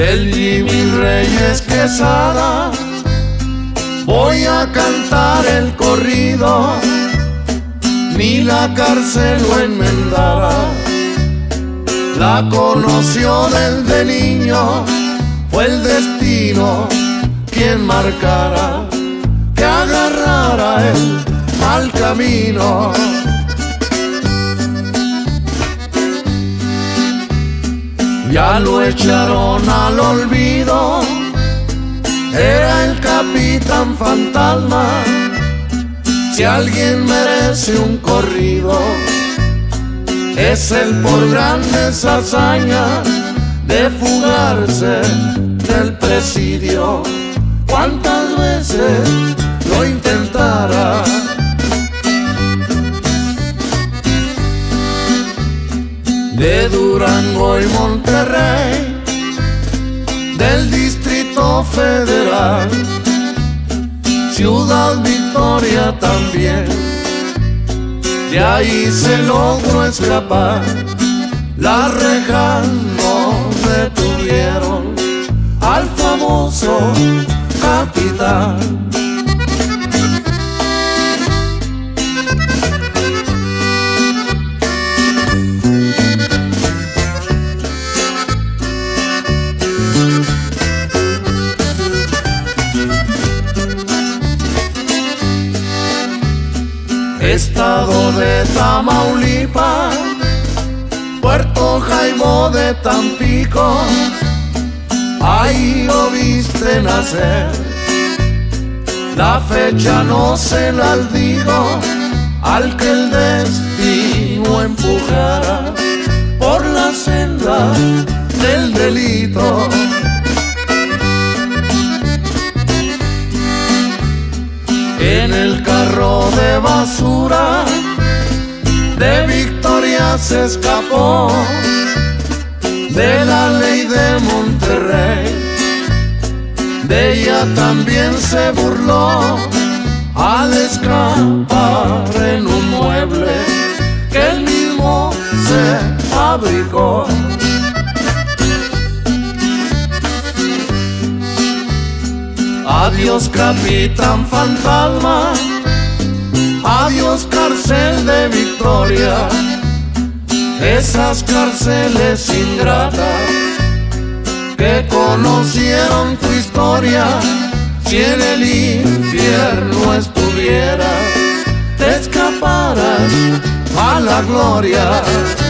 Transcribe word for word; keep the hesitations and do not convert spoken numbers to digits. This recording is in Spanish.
del Jimmy Reyes Quesada. Voy a cantar el corrido, ni la cárcel lo enmendara. La conoció desde niño, fue el destino quien marcara que agarrara el mal camino. Ya lo echaron al olvido, era el Capitán Fantasma. Si alguien merece un corrido, es él por grandes hazañas de fugarse del presidio. Cuántas veces lo intentara. De Durango y Monterrey, del Distrito Federal, Ciudad Victoria también, de ahí se logró escapar. Las rejas no detuvieron al famoso capitán. Estado de Tamaulipas, Puerto Jaimo de Tampico, ahí lo viste nacer. La fecha no se las digo, al que el destino empujara por la senda del delito. En el carro de basura de Victoria se escapó de la ley de Monterrey. De ella también se burló al escapar en un mueble que él mismo se fabricó. Adiós Capitán Fantasma, adiós cárcel de Victoria, esas cárceles ingratas que conocieron tu historia. Si en el infierno estuvieras, te escaparas a la gloria.